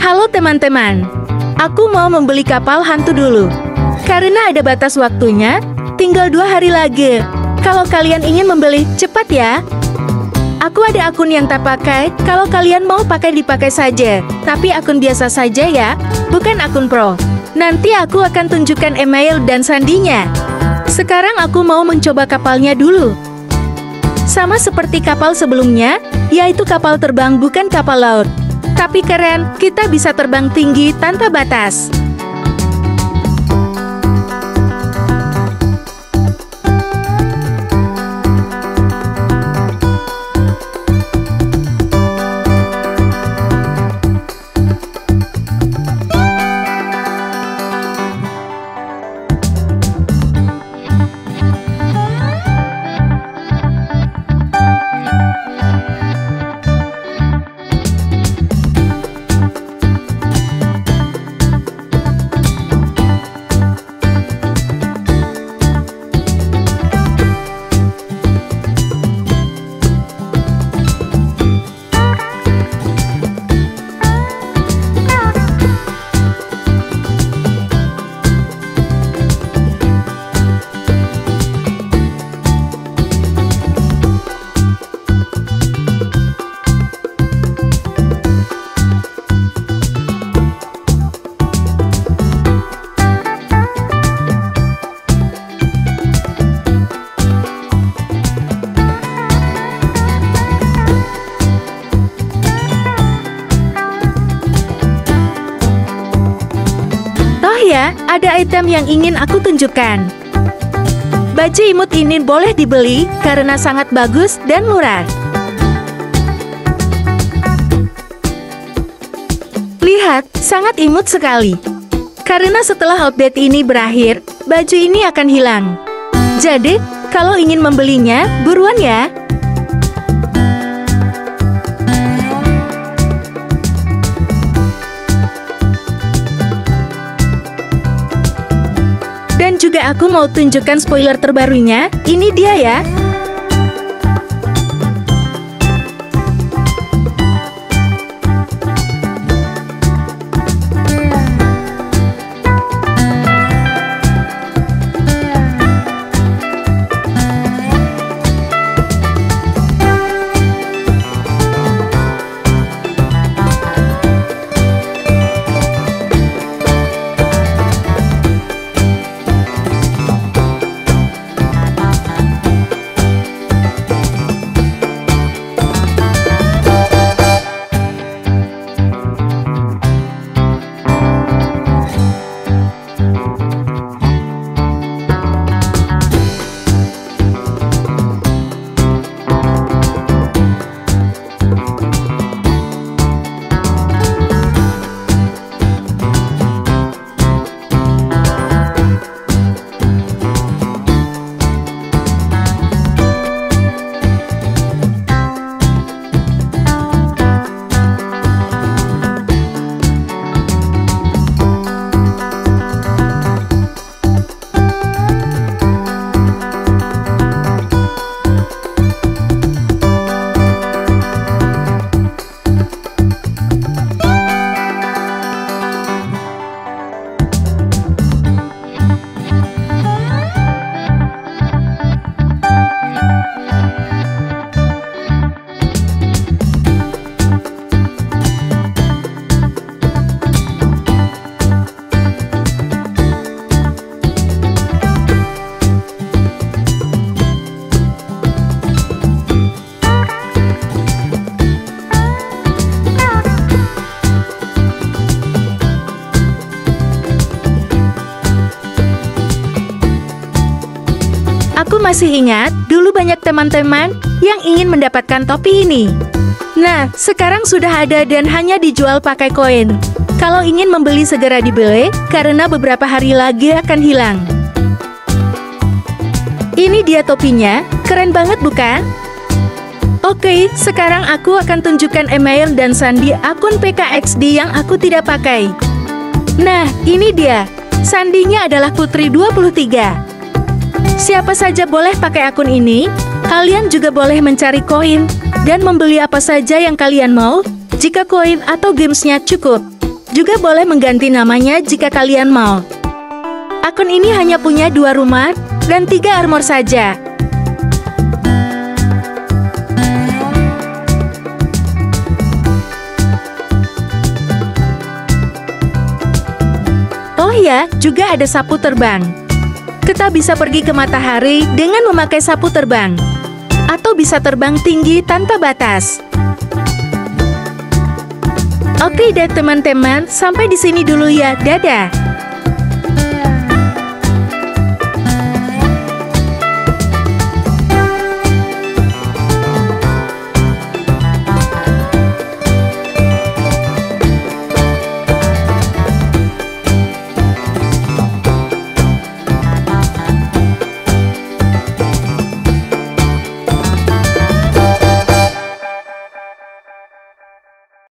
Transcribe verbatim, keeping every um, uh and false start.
Halo teman-teman, aku mau membeli kapal hantu dulu. Karena ada batas waktunya, tinggal dua hari lagi. Kalau kalian ingin membeli, cepat ya. Aku ada akun yang tak pakai, kalau kalian mau pakai dipakai saja. Tapi akun biasa saja ya, bukan akun pro. Nanti aku akan tunjukkan email dan sandinya. Sekarang aku mau mencoba kapalnya dulu. Sama seperti kapal sebelumnya, yaitu kapal terbang bukan kapal laut. Tapi keren, kita bisa terbang tinggi tanpa batas. Ya, ada item yang ingin aku tunjukkan. Baju imut ini boleh dibeli karena sangat bagus dan murah. Lihat, sangat imut sekali. Karena setelah update ini berakhir, baju ini akan hilang. Jadi, kalau ingin membelinya, buruan ya. Dan juga aku mau tunjukkan spoiler terbarunya, ini dia ya. Aku masih ingat, dulu banyak teman-teman yang ingin mendapatkan topi ini. Nah, sekarang sudah ada dan hanya dijual pakai koin. Kalau ingin membeli segera dibeli, karena beberapa hari lagi akan hilang. Ini dia topinya, keren banget bukan? Oke, sekarang aku akan tunjukkan email dan sandi akun P K X D yang aku tidak pakai. Nah, ini dia. Sandinya adalah Putri dua puluh tiga. Siapa saja boleh pakai akun ini. Kalian juga boleh mencari koin dan membeli apa saja yang kalian mau jika koin atau gamesnya cukup. Juga boleh mengganti namanya jika kalian mau. Akun ini hanya punya dua rumah dan tiga armor saja. Oh ya, juga ada sapu terbang. Kita bisa pergi ke matahari dengan memakai sapu terbang. Atau bisa terbang tinggi tanpa batas. Oke deh teman-teman, sampai di sini dulu ya. Dadah!